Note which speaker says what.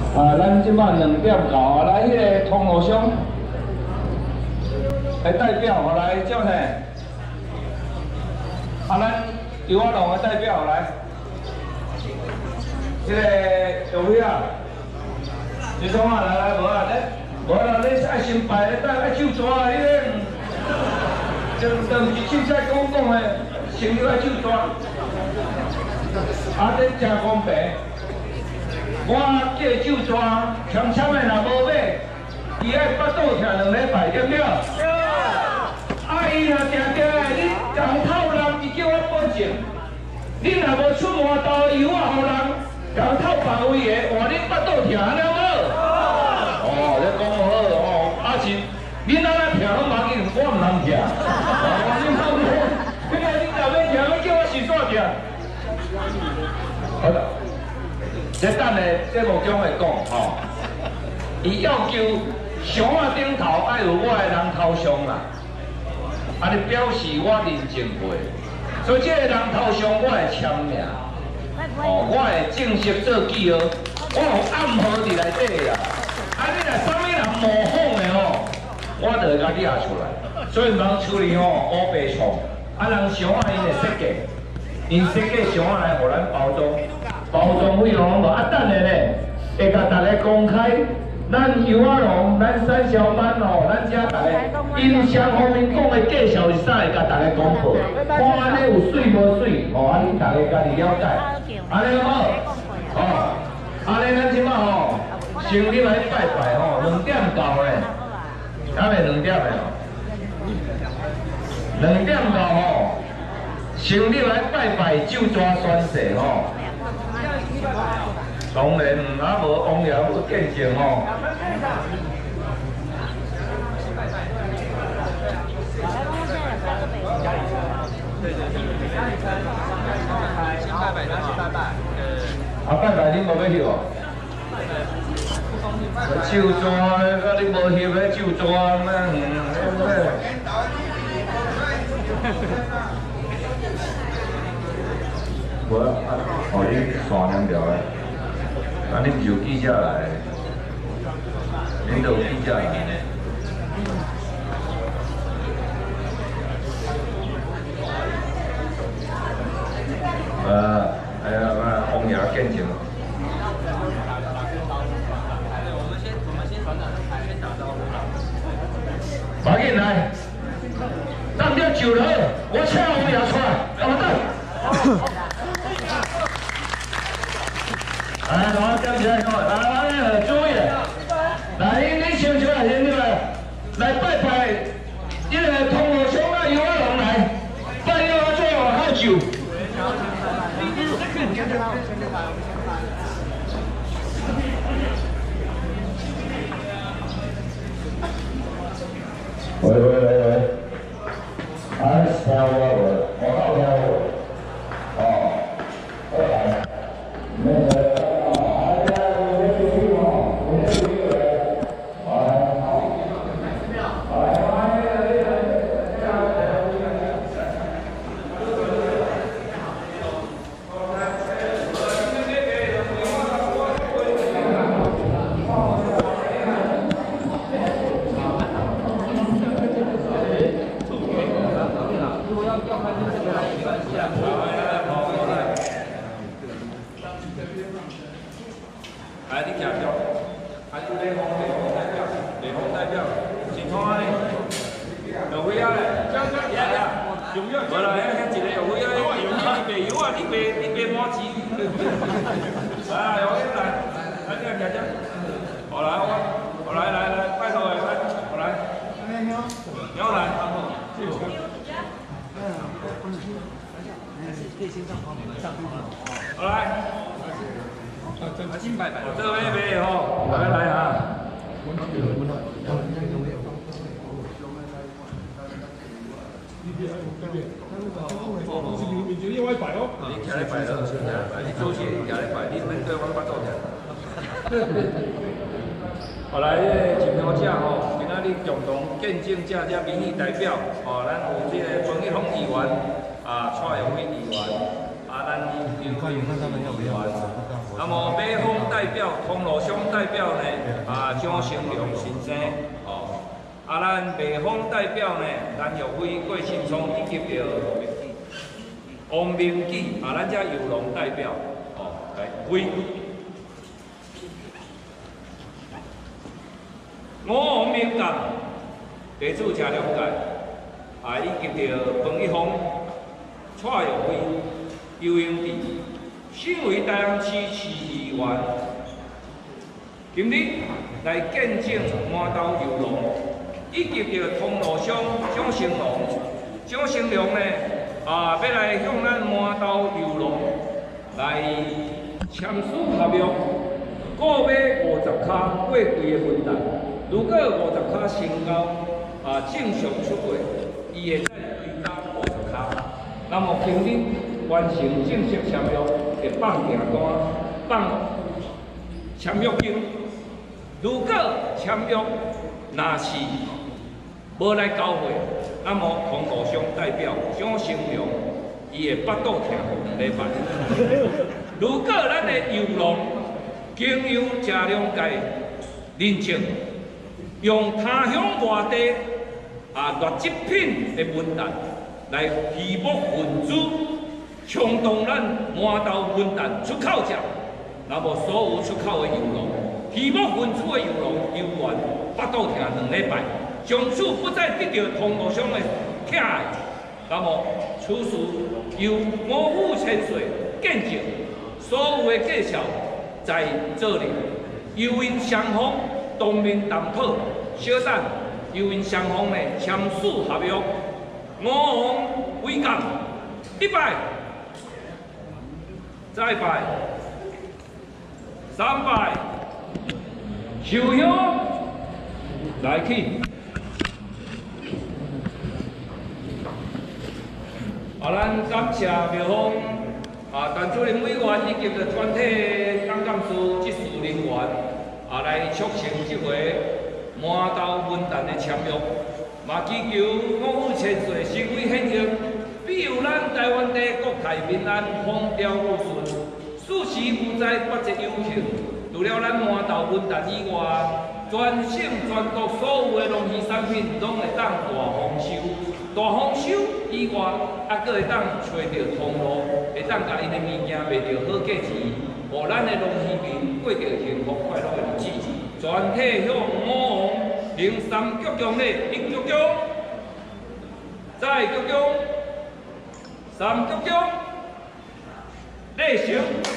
Speaker 1: 咱即摆2点到啊，来迄个通路商的代表，来叫啥？咱油画龙的代表来，迄个有位啊，你讲啊，来，无啊，无啦，你爱先排，等爱手纸啊，你咧，当时凊彩讲的，先要爱手纸，这真公平。 我叫手纸，强抢的若无买，伊爱腹肚疼2礼拜，对不对？对。伊若定定的，你人透人，伊叫我保证，你若无出换刀油啊，互人透别位的，换你腹肚疼，安尼好？你讲好是恁安尼疼拢无紧，我唔通疼。你好，你若要疼，你叫我是煞疼。好了。 这等下节目中会讲吼，伊要求箱仔顶头爱有我的人头像啦，你表示我认真过，所以这个人头像我会签名，我会正式做记号，我有暗号伫内底啦。你若啥物人模仿的吼，我就会甲你写出来，所以唔通处理乌白错，人箱仔因会设计，因设计箱仔来互咱包装。 包装费用拢无等下咧，会甲大家公开，咱油画龙、咱三小班咱遮大家音响方面讲的介绍是啥，会甲大家公布，看安尼有水无水，你大家家己了解，安尼好，安尼咱即摆先入来拜拜2点到咧，敢会2点的2点到先入来拜拜就抓宣誓当然无王爷不见证拜拜恁无要翕手纸，你无翕咧手纸我你刷2条诶，你唔是有记者来？恁都有记者来。王爷见证。马进来，当掉酒了，我请王爷出来，让我等。来，大家站起来，来，注意，来，你先出来，先出来，来拜拜，这个通路商啊，油画龙来，拜了我最后喝酒。喂，听我无？我好听无？来。 来，你行票，还有雷锋代表，请看呢，有位啊嘞，来啊，无啦，遐一个有位啊，你白油啊，你白满钱，来，有位来，你来行者，好来，我来，拜托来，我来，你好来，好来。 这位没吼，来啊！你徛咧摆了，你做事徛咧摆，你免对我巴肚疼。后来真好食吼，今仔日共同见证这民意代表，咱有这个彭一峰议员，蔡永辉议员，咱有议员。 那么马峰代表、通路乡代表呢，蒋成良先生，哦，咱卖方代表呢，蓝玉辉、郭庆聪以及着王明基，咱遮游龙代表，哦，来辉。我王明刚，地主车两界，以及着彭一峰、蔡玉辉、游泳池。 身为台南市市议员，今日来见证麻豆游龙，以及着通路乡蒋成龙。蒋成龙呢，要来向咱麻豆游龙来签署合约，购买50卡过贵的分担。如果50卡成交，正常出货，伊会再追加50卡。那么今日完成正式签约。 会放订单、放签约金。如果签约若是无来交货，那么通路商代表蒋成良伊会腹肚痛2礼拜。如果咱的游龙经由车辆界认证，用他乡外地劣质品的文旦来提拨分子。 冲动咱麻豆文旦出口价，那么所有出口的油龙，提拨分子的油龙油源腹肚痛2礼拜，从此不再得到通路商的疼爱。那么此事由5府千岁见证，所有的介绍在这里，由因双方当面谈讨，小等由因双方呢签署合约，我王伟刚1拜。 再拜，3拜，受香来去。咱感谢庙方陈主任委员以及着全体党干事、技术人员来促成这回麻豆文旦的签约，嘛祈求5府千岁成为现实。 庇佑咱台湾地国泰民安、风调雨顺，事时无灾，百节有幸。除了咱麻豆文旦以外，全省全国所有的农渔产品拢会当大丰收。大丰收以外，阁会当找到通路，会当甲因的物件卖到好价钱，互咱的农渔民过着幸福快乐的日子。全体向我王行3鞠躬礼，1鞠躬，再鞠躬。3鞠躬，礼成。